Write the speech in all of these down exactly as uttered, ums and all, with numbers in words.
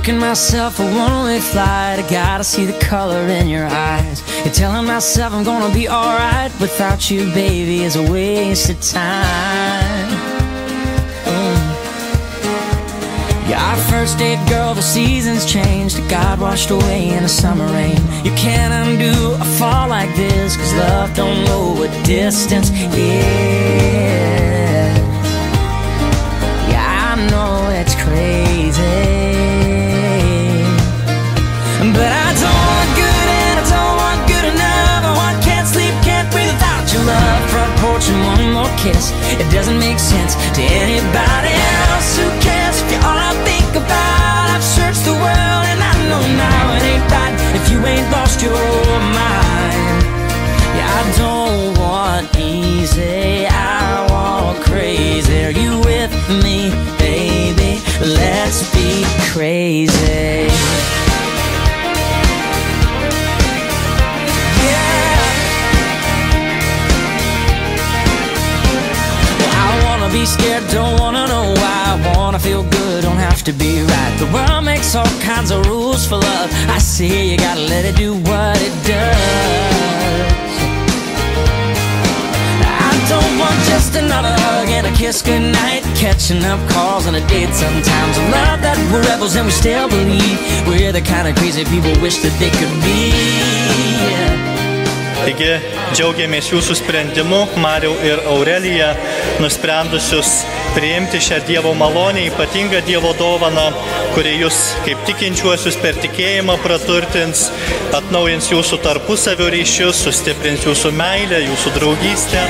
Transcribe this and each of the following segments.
booking myself a one-way flight. I gotta see the color in your eyes. You're telling myself I'm gonna be alright. Without you, baby, is a waste of time. mm. You're our first date, girl, the seasons changed. God washed away in a summer rain. You can't undo a fall like this, cause love don't know what distance is. Yeah, I know it's crazy, but I don't want good and I don't want good enough. I want can't sleep, can't breathe without your love. Front porch and one more kiss. It doesn't make sense to anybody else. Who cares if you're all I think about? I've searched the world and I know now it ain't right if you ain't lost your mind. Yeah, I don't want easy, I want crazy. Are you with me, baby? Let's be crazy. Be scared, don't wanna know why. I wanna feel good, don't have to be right. The world makes all kinds of rules for love. I see you gotta let it do what it does. I don't want just another hug and a kiss goodnight, catching up calls and a date sometimes. I love that we're rebels and we still believe we're the kind of crazy people wish that they could be. Taigi džiaugiamės jūsų sprendimu, Mariau ir Aurelija, nusprendusius priimti šią Dievo malonę, ypatingą Dievo dovaną, kuri jūs kaip tikinčiuosius per tikėjimą praturtins, atnaujins jūsų tarpusavio ryšius, sustiprins jūsų meilę, jūsų draugystę.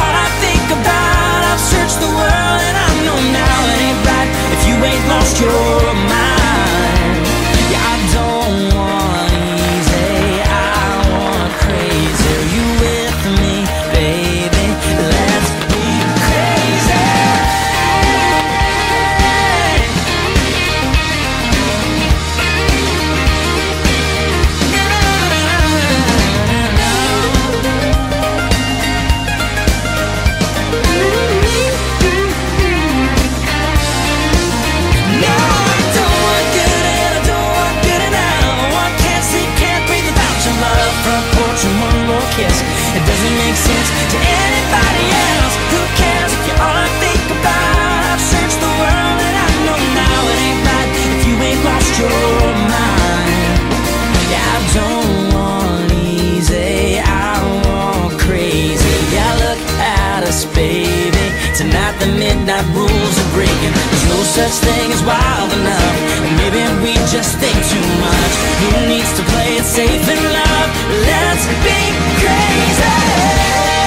It doesn't make sense to anybody else. Who cares if you're all I think about? I've searched the world and I know now it ain't right if you ain't lost your mind. Yeah, I don't want easy, I want crazy. Yeah, look at us, baby. Tonight the midnight rules are breaking. There's no such thing as wild enough, and maybe we just think too much. Who needs to play it safe in love? Let's be crazy.